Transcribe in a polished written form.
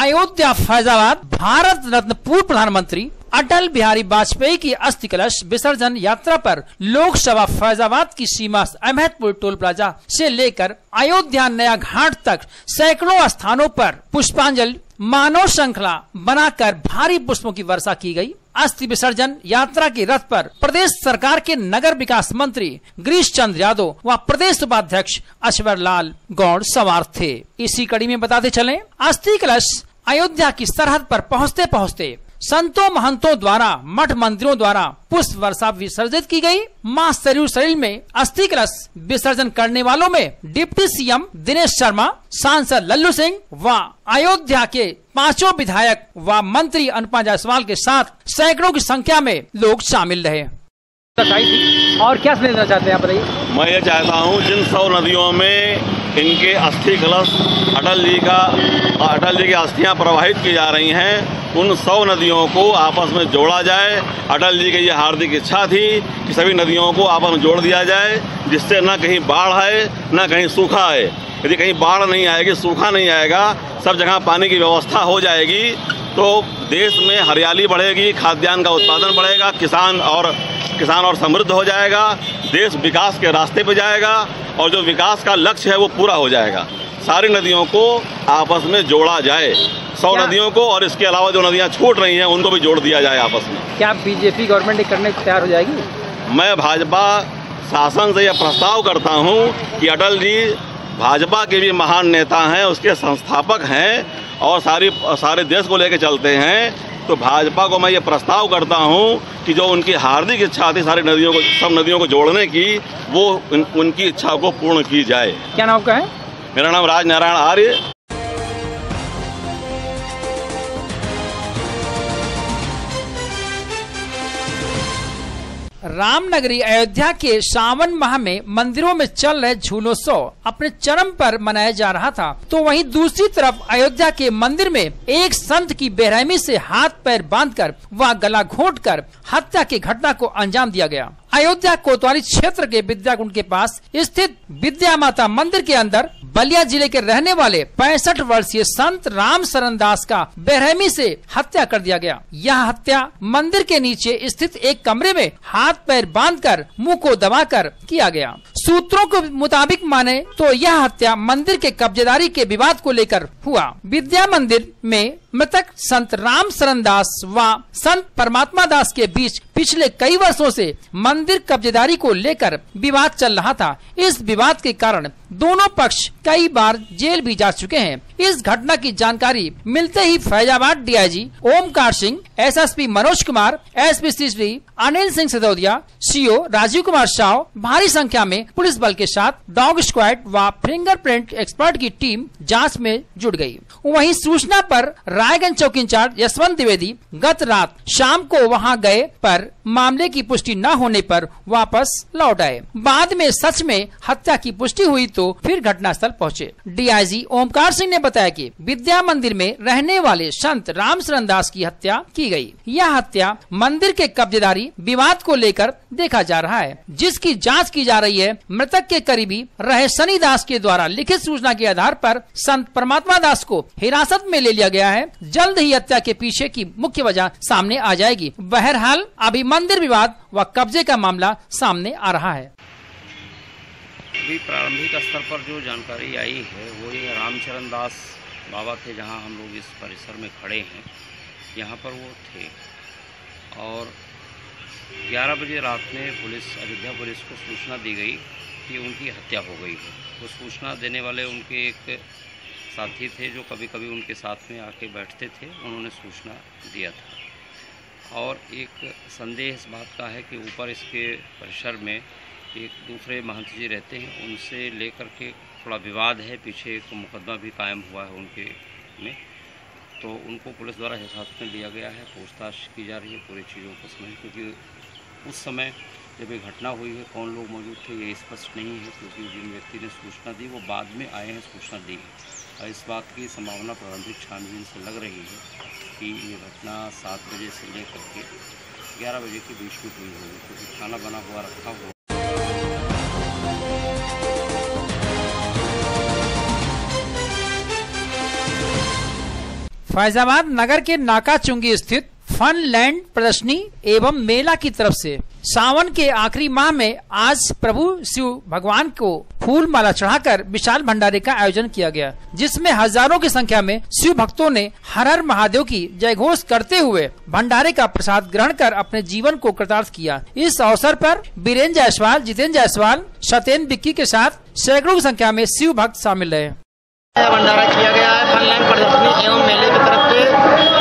अयोध्या फैजाबाद भारत रत्न पूर्व प्रधानमंत्री अटल बिहारी वाजपेयी की अस्थि कलश विसर्जन यात्रा पर लोकसभा फैजाबाद की सीमा अहमदपुर टोल प्लाजा से लेकर अयोध्या नया घाट तक सैकड़ों स्थानों पर पुष्पांजलि मानव श्रृंखला बनाकर भारी पुष्पों की वर्षा की गई। अस्थि विसर्जन यात्रा के रथ पर प्रदेश सरकार के नगर विकास मंत्री गिरीश चंद्र यादव व प्रदेश उपाध्यक्ष अश्वर लाल गौड़ सवार थे। इसी कड़ी में बताते चलें, अस्थि कलश अयोध्या की सरहद पर पहुँचते पहुँचते संतों महंतों द्वारा मठ मंदिरों द्वारा पुष्प वर्षा विसर्जित की गई। मां सरयू सैल में अस्थि कलश विसर्जन करने वालों में डिप्टी सीएम दिनेश शर्मा, सांसद लल्लू सिंह व अयोध्या के 5 विधायक व मंत्री अनुपमा जायसवाल के साथ सैकड़ों की संख्या में लोग शामिल रहे। और क्या देना चाहते हैं आप बताइए? मैं ये चाहता हूँ जिन 100 नदियों में इनके अस्थि कलश अटल जी की अस्थियां प्रवाहित की जा रही हैं, उन 100 नदियों को आपस में जोड़ा जाए। अटल जी की ये हार्दिक इच्छा थी कि सभी नदियों को आपस में जोड़ दिया जाए, जिससे न कहीं बाढ़ आए न कहीं सूखा आए। यदि कहीं बाढ़ नहीं आएगी, सूखा नहीं आएगा, सब जगह पानी की व्यवस्था हो जाएगी तो देश में हरियाली बढ़ेगी, खाद्यान्न का उत्पादन बढ़ेगा, किसान और समृद्ध हो जाएगा, देश विकास के रास्ते पे जाएगा और जो विकास का लक्ष्य है वो पूरा हो जाएगा। सारी नदियों को आपस में जोड़ा जाए, 100 नदियों को, और इसके अलावा जो नदियां छूट रही हैं उनको भी जोड़ दिया जाए आपस में। क्या बीजेपी गवर्नमेंट करने को तैयार हो जाएगी? मैं भाजपा शासन से यह प्रस्ताव करता हूं कि अटल जी भाजपा के भी महान नेता हैं, उसके संस्थापक हैं और सारे देश को लेकर चलते हैं। तो भाजपा को मैं ये प्रस्ताव करता हूं कि जो उनकी हार्दिक इच्छा थी सब नदियों को जोड़ने की, वो उनकी इच्छा को पूर्ण की जाए। क्या नाम का है? मेरा नाम राज नारायण आर्य। रामनगरी अयोध्या के सावन माह में मंदिरों में चल रहे झूलोत्सव अपने चरम पर मनाया जा रहा था, तो वहीं दूसरी तरफ अयोध्या के मंदिर में एक संत की बेरहमी से हाथ पैर बांधकर व गला घोंटकर हत्या की घटना को अंजाम दिया गया। अयोध्या कोतवाली क्षेत्र के विद्याकुंड के पास स्थित विद्या माता मंदिर के अंदर बलिया जिले के रहने वाले 65 वर्षीय संत राम शरण दास का बेरहमी से हत्या कर दिया गया। यह हत्या मंदिर के नीचे स्थित एक कमरे में हाथ पैर बांधकर मुंह को दबाकर किया गया। सूत्रों के मुताबिक माने तो यह हत्या मंदिर के कब्जेदारी के विवाद को लेकर हुआ। विद्या मंदिर में मृतक संत राम शरण दास व संत परमात्मा दास के बीच पिछले कई वर्षों से मंदिर कब्जेदारी को लेकर विवाद चल रहा था। इस विवाद के कारण दोनों पक्ष कई बार जेल भी जा चुके हैं। इस घटना की जानकारी मिलते ही Faizabad DIG Omkar Singh, SSP Manoj Kumar, SP Shri Anil Singh Sisodia, CO Rajeev Kumar Shah भारी संख्या में पुलिस बल के साथ डॉग स्क्वाड व फिंगरप्रिंट एक्सपर्ट की टीम जांच में जुट गई। वहीं सूचना पर रायगंज चौकी इंचार्ज यशवंत द्विवेदी गत रात शाम को वहां गए पर मामले की पुष्टि न होने पर वापस लौट आए। बाद में सच में हत्या की पुष्टि हुई तो फिर घटनास्थल पहुंचे। डीआईजी ओमकार सिंह ने बताया कि विद्या मंदिर में रहने वाले संत राम शरण दास की हत्या की गई। यह हत्या मंदिर के कब्जेदारी विवाद को लेकर देखा जा रहा है, जिसकी जांच की जा रही है। मृतक के करीबी रहे शनि दास के द्वारा लिखित सूचना के आधार पर संत परमात्मा दास को हिरासत में ले लिया गया है। जल्द ही हत्या के पीछे की मुख्य वजह सामने आ जाएगी। बहरहाल अभी मंदिर विवाद व कब्जे का मामला सामने आ रहा है। अभी प्रारंभिक स्तर पर जो जानकारी आई है वो ये रामचरण दास बाबा थे, जहां हम लोग इस परिसर में खड़े हैं, यहां पर वो थे और 11 बजे रात में अयोध्या पुलिस को सूचना दी गई कि उनकी हत्या हो गई है। वो सूचना देने वाले उनके एक साथी थे जो कभी कभी उनके साथ में आके बैठते थे, उन्होंने सूचना दिया था। और एक संदेह इस बात का है कि ऊपर इसके परिसर में एक दूसरे महंत जी रहते हैं, उनसे लेकर के थोड़ा विवाद है, पीछे एक मुकदमा भी कायम हुआ है उनके में, तो उनको पुलिस द्वारा हिरासत में लिया गया है। पूछताछ की जा रही है पूरी चीज़ों को समझ, क्योंकि उस समय जब ये घटना हुई है कौन लोग मौजूद थे ये स्पष्ट नहीं है, क्योंकि जिन व्यक्ति ने सूचना दी वो बाद में आए हैं सूचना दी है। और इस बात की संभावना प्रारंभिक छानबीन से लग रही है कि ये घटना 7 बजे से लेकर के 11 बजे के बीच में हुई होगी, क्योंकि खाना बना हुआ रखा हुआ। फैजाबाद नगर के नाका चुंगी स्थित फन लैंड प्रदर्शनी एवं मेला की तरफ से सावन के आखिरी माह में आज प्रभु शिव भगवान को फूल माला चढ़ाकर विशाल भंडारे का आयोजन किया गया, जिसमें हजारों की संख्या में शिव भक्तों ने हर हर महादेव की जय घोष करते हुए भंडारे का प्रसाद ग्रहण कर अपने जीवन को कृतार्थ किया। इस अवसर पर बीरेन्द्र जायसवाल, जितेंद्र जायसवाल, सत्येंद्र बिक्की के साथ सैकड़ों की संख्या में शिव भक्त शामिल रहे। भंडारा किया गया है फन लैंड प्रदर्शनी एवं मेले की तरफ से।